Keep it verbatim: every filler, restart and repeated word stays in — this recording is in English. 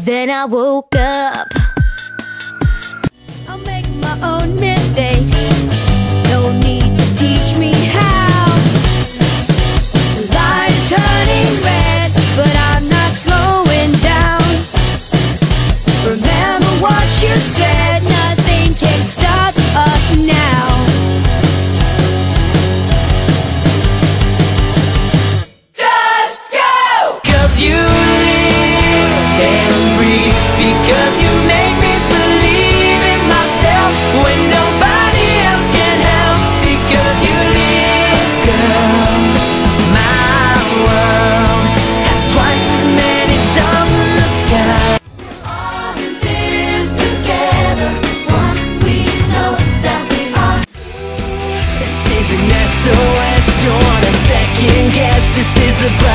Then I woke up. I'll make my own mistakes. No need to teach me how. The light is turning red, but I'm not slowing down. Remember what you said, nothing can stop us now. Just go! 'Cause you live and breathe, because you make me believe in myself when nobody else can help. Because you live, girl, my world has twice as many stars in the sky. All of this together, once we know that we are. This is an S O S, don't want a second guess. This is the